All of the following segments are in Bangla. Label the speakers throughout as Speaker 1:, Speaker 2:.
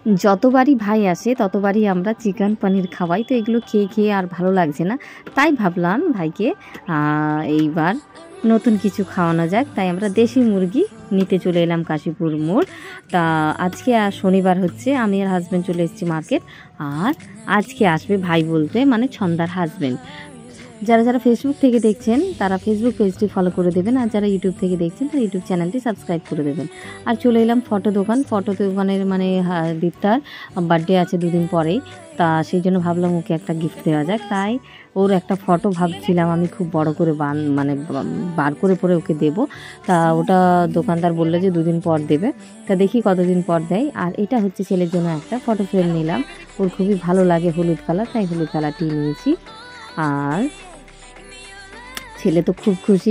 Speaker 1: যতবারই ভাই আসে ততবারই আমরা চিকেন পনির খাওয়াই, তো এগুলো খেয়ে খেয়ে আর ভালো লাগছে না, তাই ভাবলাম ভাইকে এইবার নতুন কিছু খাওয়ানো যাক। তাই আমরা দেশি মুরগি নিতে চলে এলাম কাশীপুর মোড়। তা আজকে শনিবার হচ্ছে, আমি আর হাজব্যান্ড চলে এসেছি মার্কেট, আর আজকে আসবে ভাই বলতে মানে ছন্দার হাজব্যান্ড। যারা যারা ফেসবুক থেকে দেখছেন তারা ফেসবুক পেজটি ফলো করে দেবেন, আর যারা ইউটিউব থেকে দেখছেন তারা ইউটিউব চ্যানেলটি সাবস্ক্রাইব করে দেবেন। আর চলে এলাম ফটো দোকানের মানে দীপ্তার বার্থডে আছে দুদিন পরেই, তা সেই জন্য ভাবলাম ওকে একটা গিফট দেওয়া যাক। তাই ওর একটা ফটো ভাবছিলাম আমি খুব বড় করে বার করে পরে ওকে দেব। তা ওটা দোকানদার বললো যে দুদিন পর দেবে, তা দেখি কতদিন পর দেয়। আর এটা হচ্ছে ছেলের জন্য একটা ফটো ফ্রেম নিলাম, ওর খুবই ভালো লাগে হলুদ কালার, তাই হলুদ কালারটি নিয়েছি। আর ছেলে তো খুব খুশি।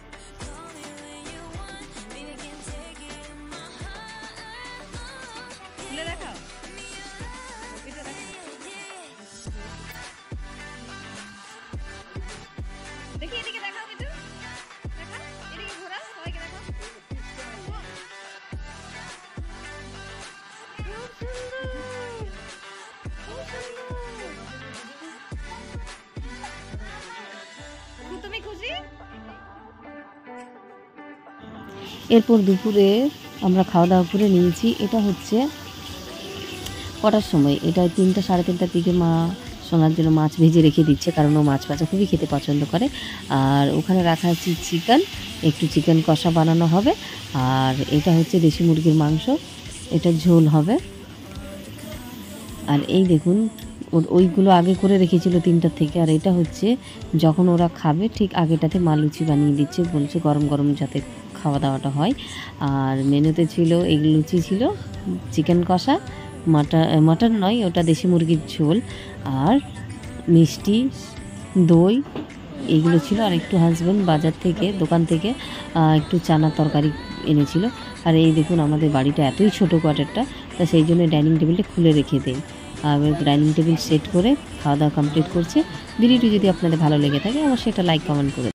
Speaker 1: এরপর দুপুরে আমরা খাওয়া দাওয়া করে নিয়েছি। এটা হচ্ছে কটার সময়, এটা 3টা সাড়ে 3টার দিকে মা সোনার জন্য মাছ ভেজে রেখে দিচ্ছে, কারণ ও মাছ ভাজা খুবই খেতে পছন্দ করে। আর ওখানে রাখা আছে চিকেন, একটু চিকেন কষা বানানো হবে। আর এটা হচ্ছে দেশি মুরগির মাংস, এটা ঝোল হবে। আর এই দেখুন ওইগুলো আগে করে রেখেছিল 3টার থেকে, আর এটা হচ্ছে যখন ওরা খাবে ঠিক আগেটাতে মা লুচি বানিয়ে দিচ্ছে, বলছে গরম গরম যাতে খাওয়া দাওয়াটা হয়। আর মেনুতে ছিল এই লুচি, ছিল চিকেন কষা, মাটন নয় ওটা দেশি মুরগির ঝোল, আর মিষ্টি, দই এইগুলো ছিল। আর একটু হাজব্যান্ড বাজার থেকে দোকান থেকে একটু চানার তরকারি এনেছিল। আর এই দেখুন আমাদের বাড়িটা এতই ছোটো কোয়ার্টারটা, তা সেই জন্য ডাইনিং টেবিলটা খুলে রেখে দেয়। আর ডাইনিং টেবিল সেট করে খাওয়া দাওয়া কমপ্লিট করছে। ভিডিওটি যদি আপনাদের ভালো লেগে থাকে অবশ্যই এটা লাইক কমেন্ট করে